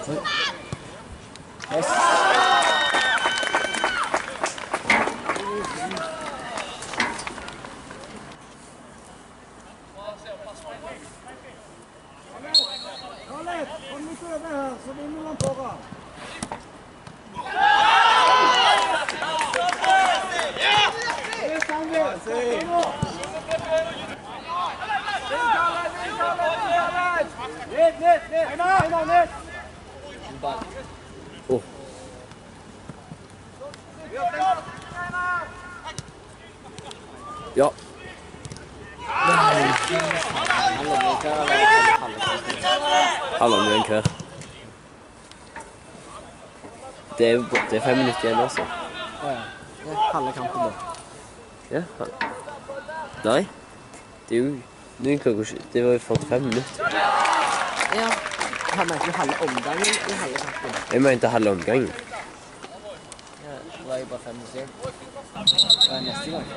Yes. Kom litt over her, så vinner man på rad. Oh. Ja. Halvannen igjen hver. Det er 5 minutter igjen også. Ja, det er halve kampen da. Ja. Nei. Det er jo... Det var jo 45 minutter. Ja, han mente halve omgangen i halve kampen. Jeg mente halve omgangen. Ja, det var jo bare 5 minutter. Det er neste gang.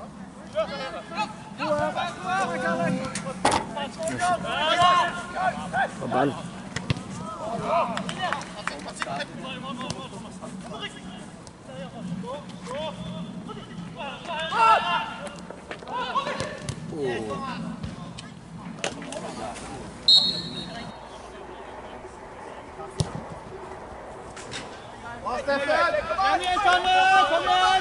Og ball. Kom igjen, Sanne! Kom igjen!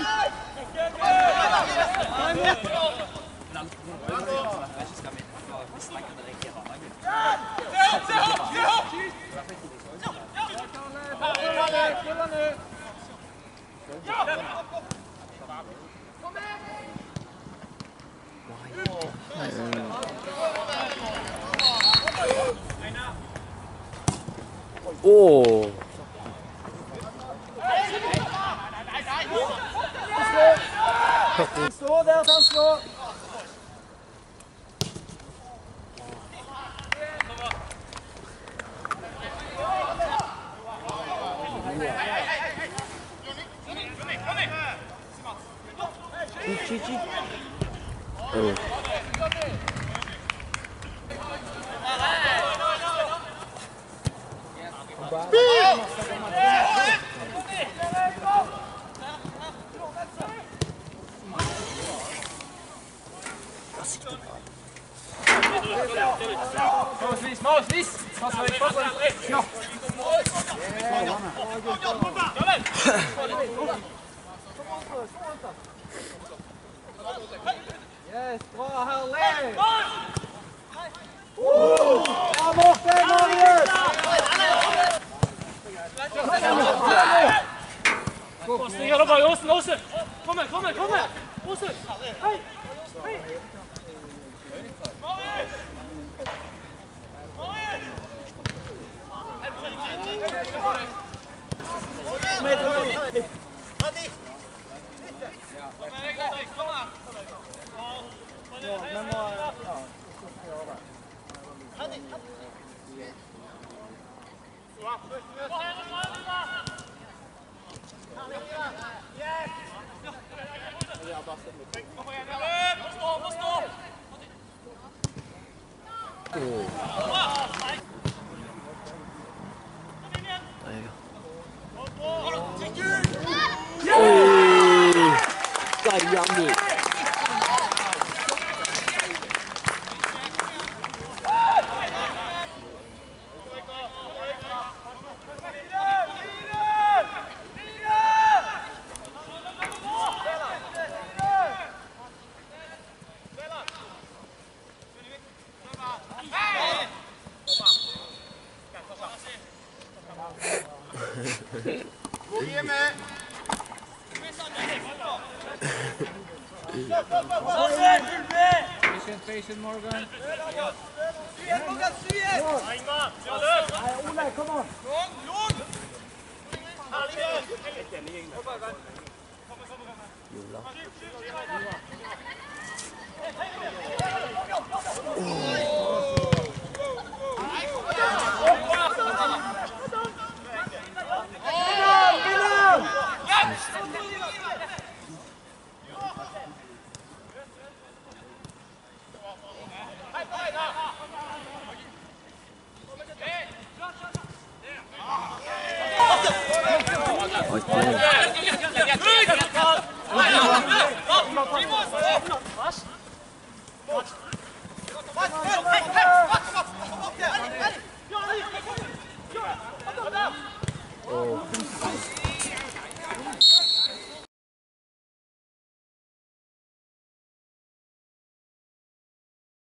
Åh! Stå der, han slår! Yes, bra, herlig! Ja, Morten, Marius! Stiger det bare, Åsen, Åsen! Kom her, kom her, kom her! Åsen! Hei! Hei! Gajami! Patient, Morgan. Ole, come on. Åh.